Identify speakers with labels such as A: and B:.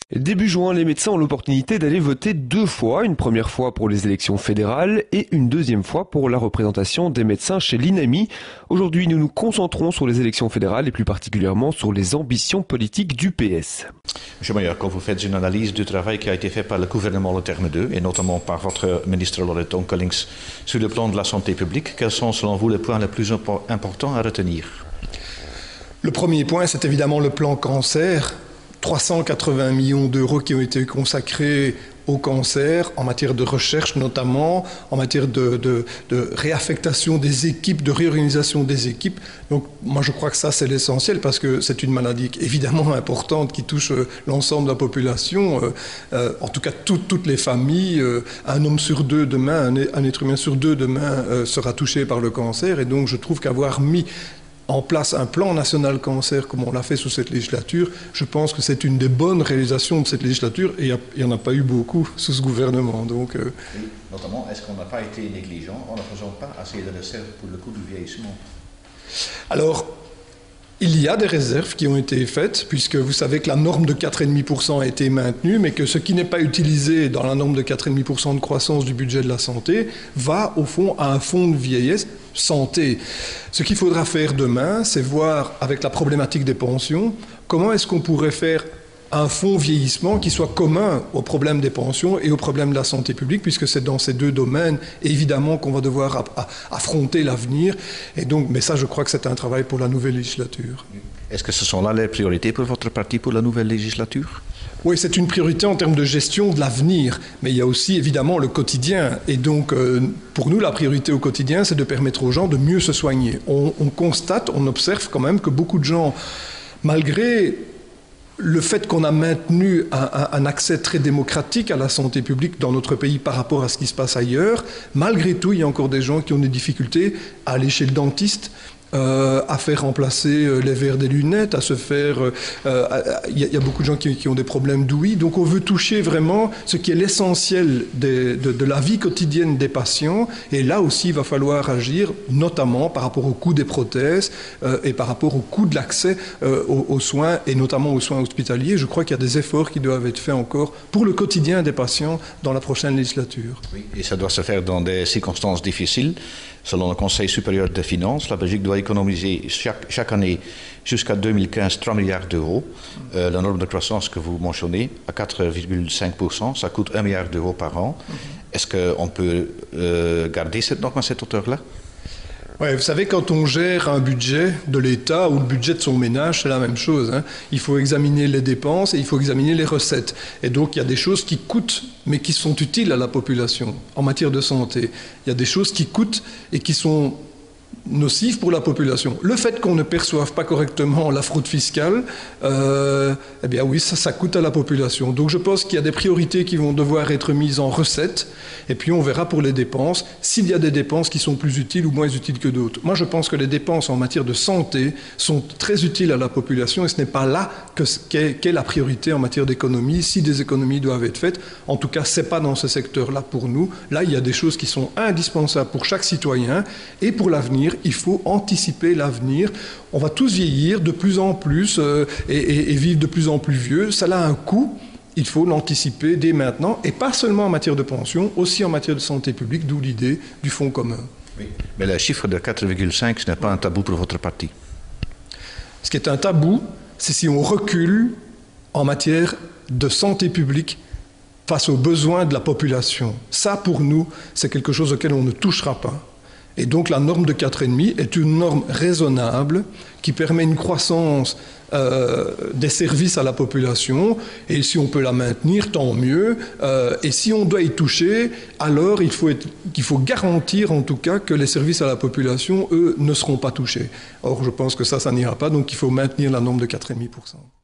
A: Début juin, les médecins ont l'opportunité d'aller voter 2 fois, une première fois pour les élections fédérales et une deuxième fois pour la représentation des médecins chez l'INAMI. Aujourd'hui, nous nous concentrons sur les élections fédérales et plus particulièrement sur les ambitions politiques du PS.
B: Monsieur Mayer, quand vous faites une analyse du travail qui a été fait par le gouvernement Le Terme 2 et notamment par votre ministre Loreton Collings sur le plan de la santé publique, quels sont selon vous les points les plus importants à retenir?
C: Le premier point, c'est évidemment le plan cancer. 380 millions d'euros qui ont été consacrés au cancer, en matière de recherche notamment, en matière de réaffectation des équipes, de réorganisation des équipes. Donc moi je crois que ça c'est l'essentiel parce que c'est une maladie évidemment importante qui touche l'ensemble de la population, en tout cas toutes les familles. Un homme sur deux demain, un être humain sur deux demain sera touché par le cancer, et donc je trouve qu'avoir mis en place un plan national cancer comme on l'a fait sous cette législature, je pense que c'est une des bonnes réalisations de cette législature, et il n'y en a pas eu beaucoup sous ce gouvernement. Donc,
B: oui, notamment, est-ce qu'on n'a pas été négligent en ne faisant pas assez de réserves pour le coût du vieillissement? Alors,
C: il y a des réserves qui ont été faites, puisque vous savez que la norme de 4,5% a été maintenue, mais que ce qui n'est pas utilisé dans la norme de 4,5% de croissance du budget de la santé va au fond à un fonds de vieillesse santé. Ce qu'il faudra faire demain, c'est voir avec la problématique des pensions, comment est-ce qu'on pourrait faire un fonds vieillissement qui soit commun au problème des pensions et au problème de la santé publique, puisque c'est dans ces deux domaines, évidemment, qu'on va devoir affronter l'avenir. Et donc, mais ça, je crois que c'est un travail pour la nouvelle législature.
B: Est-ce que ce sont là les priorités pour votre parti pour la nouvelle législature?
C: Oui, c'est une priorité en termes de gestion de l'avenir, mais il y a aussi évidemment le quotidien. Et donc, pour nous, la priorité au quotidien, c'est de permettre aux gens de mieux se soigner. On constate, on observe quand même que beaucoup de gens, malgré le fait qu'on a maintenu un accès très démocratique à la santé publique dans notre pays par rapport à ce qui se passe ailleurs, malgré tout, il y a encore des gens qui ont des difficultés à aller chez le dentiste, à faire remplacer les verres des lunettes, à se faire... Il y a beaucoup de gens qui ont des problèmes d'ouïe. Donc on veut toucher vraiment ce qui est l'essentiel de la vie quotidienne des patients. Et là aussi, il va falloir agir, notamment par rapport au coût des prothèses et par rapport au coût de l'accès aux soins, et notamment aux soins hospitaliers. Je crois qu'il y a des efforts qui doivent être faits encore pour le quotidien des patients dans la prochaine législature.
B: Oui, et ça doit se faire dans des circonstances difficiles. Selon le Conseil supérieur des finances, la Belgique doit économiser chaque année jusqu'à 2015 3 milliards d'euros. La norme de croissance que vous mentionnez, à 4,5%, ça coûte 1 milliard d'euros par an. Est-ce qu'on peut garder cette norme à cette hauteur-là?
C: Ouais, vous savez, quand on gère un budget de l'État ou le budget de son ménage, c'est la même chose, hein. Il faut examiner les dépenses et il faut examiner les recettes. Et donc, il y a des choses qui coûtent, mais qui sont utiles à la population en matière de santé. Il y a des choses qui coûtent et qui sont nocives pour la population. Le fait qu'on ne perçoive pas correctement la fraude fiscale, eh bien oui, ça coûte à la population. Donc je pense qu'il y a des priorités qui vont devoir être mises en recettes, et puis on verra pour les dépenses, s'il y a des dépenses qui sont plus utiles ou moins utiles que d'autres. Moi je pense que les dépenses en matière de santé sont très utiles à la population, et ce n'est pas là qu'est la priorité en matière d'économie. Si des économies doivent être faites, en tout cas ce n'est pas dans ce secteur-là pour nous. Là il y a des choses qui sont indispensables pour chaque citoyen, et pour l'avenir, il faut anticiper l'avenir. On va tous vieillir de plus en plus et vivre de plus en plus vieux. Ça a un coût. Il faut l'anticiper dès maintenant, et pas seulement en matière de pension, aussi en matière de santé publique, d'où l'idée du fonds commun.
B: Oui. Mais le chiffre de 4,5, ce n'est pas un tabou pour votre parti?
C: Ce qui est un tabou, c'est si on recule en matière de santé publique face aux besoins de la population. Ça, pour nous, c'est quelque chose auquel on ne touchera pas. Et donc la norme de 4,5 est une norme raisonnable qui permet une croissance des services à la population, et si on peut la maintenir, tant mieux. Et si on doit y toucher, alors il faut garantir en tout cas que les services à la population, eux, ne seront pas touchés. Or, je pense que ça n'ira pas, donc il faut maintenir la norme de 4,5%.